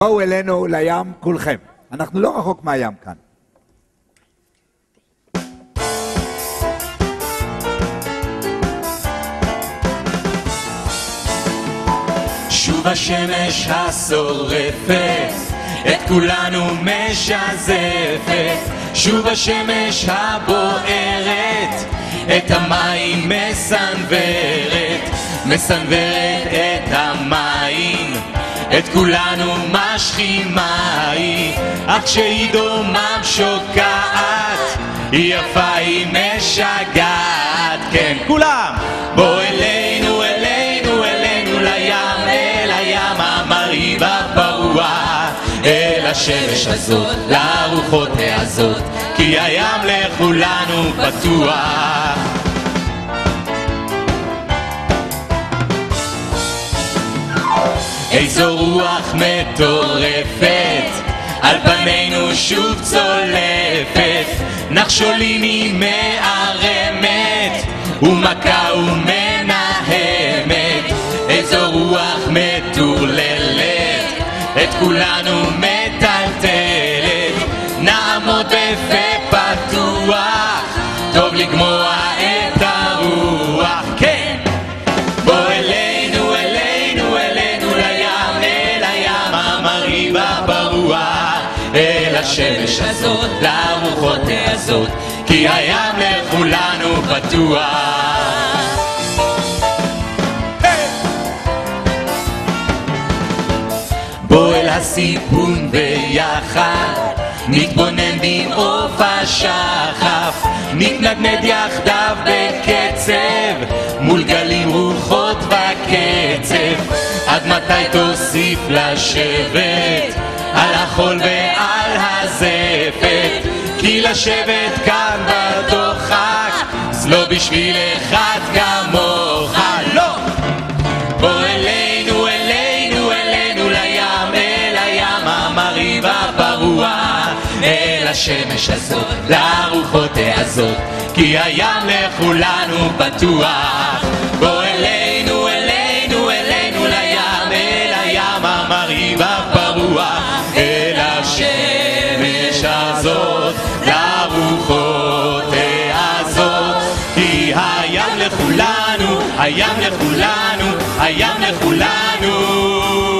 בואו אלינו לים כולכם. אנחנו לא רחוק מהים כאן. שוב השמש השורפת את כולנו משזפת, שוב השמש הבוערת את המים מסנוורת, מסנוורת את המים, את כולנו משכים מים, אך כשהיא דומם שוקעת, היא יפה, היא משגעת. כן, כולם! בוא אלינו, אלינו, אלינו לים, אל הים המרהיב הפרוע, אל השמש הזאת, לרוחות העזות, כי הים לכולנו פתוח. איזו רוח מטורפת על פנינו שוב צולפת, נחשולים היא מערמת ומכה ומנהמת. איזו רוח מטורללת את כולנו מטלטלת, נעמוד בפה פתוח, טוב לגמוע את הרוח. כן, בוא אלינו, אלינו, אלינו לים, אל הים המרהיב הפרוע, אל השמש הזאת, לרוחות העזות, כי הים לכולנו פתוח. בוא אל הסיפון ביחד, נתבונן במעוף השחף, נתנדנד יחדיו בקצב, מול גלים רוחות וקצב. עד מתי תוסיף לשבת על החול ועל הזפת, כי לשבת כאן בדוחק זה לא בשביל אחד כמוך. לא! בוא אלינו, אלינו, אלינו לים, אל הים המרהיב הפרוע, אל השמש הזאת, לרוחות העזות, כי הים לכולנו פתוח. בוא אלינו, אלינו, אלינו לים, אל הים המרהיב הפרוע, אל השמש הזאת, לרוחות העזות, כי הים לכולנו, הים לכולנו, הים לכולנו.